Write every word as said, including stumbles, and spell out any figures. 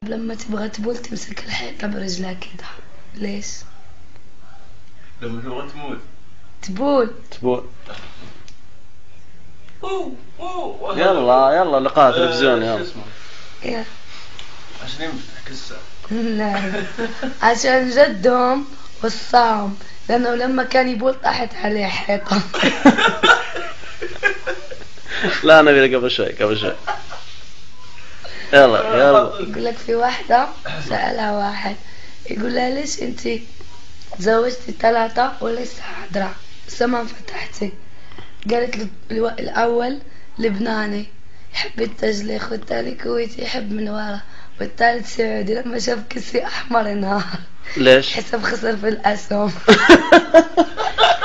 لما تبغى تبول تمسك الحيطة برجلك كده. ليش؟ لما تبغى تموت تبول تبول. يلا يلا لقاء تلفزيون يلا. يا عشان يمسح كسر. لا عشان جدهم والصام، لأنه لما كان يبول طاحت عليه حيطة. لا نبي قبل شوي قبل شوي. يلا يلا. يقول لك في واحدة سألها واحد يقول لها ليش انتي تزوجتي ثلاثة ولسه حاضرة لسه ما انفتحتي؟ قالت له الو- الأول لبناني يحب التجليخ، والثاني كويتي يحب من ورا، والثالث سعودي لما شاف كسي أحمر انهار. ليش؟ حسب خسر في الأسهم.